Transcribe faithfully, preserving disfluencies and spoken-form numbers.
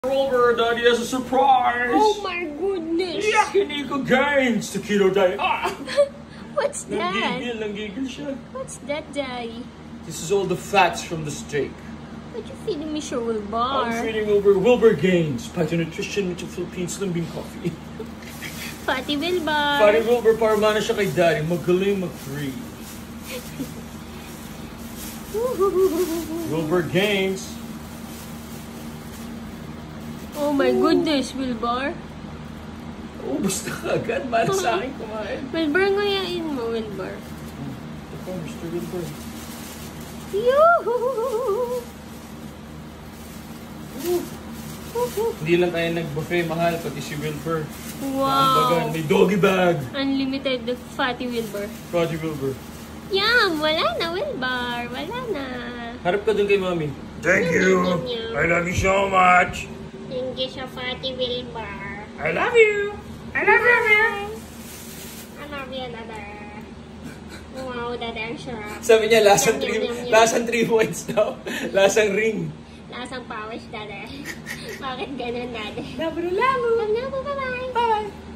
Wilbur, Daddy has a surprise! Oh my goodness! Yakiniku gainz to keto diet. Ah! What's that? Nanggigil, nanggigil siya. What's that, Daddy? This is all the fats from the steak. What you feeding me, sure, Wilbur? I'm feeding over Wilbur gainz, Phytonutrition with Philippines Limbing Coffee. Fatty Wilbur. Fatty Wilbur, para mana siya kay Daddy. Magaling mag-free. Wilbur gainz. Oh my goodness, Wilbur. Oh, basta ka agad. Mahal sa akin kumain. Wilbur, ngayain mo, Wilbur. Ito, Mister Wilbur. Yoo-hoo! Hindi lang tayo nag-buffet, mahal. Pati si Wilbur. Wow. May doggy bag. Unlimited Fatty Wilbur. Fatty Wilbur. Yum! Wala na, Wilbur. Wala na. Harap ka dun kay Mami. Thank Yum, you. yum, yum. I love you so much. Thank you sa Fatty Wilbur. I love you. I love you, man. I love you, Dada. Wow, Dada, ang sarap. Sabi niya, lasang Yum, three, yum, yum, yum. lasang three points daw. Lasang ring. Lasang powers, Dada. Bakit ganun, Dada? Labo na labo. Love na po, bye-bye. Bye.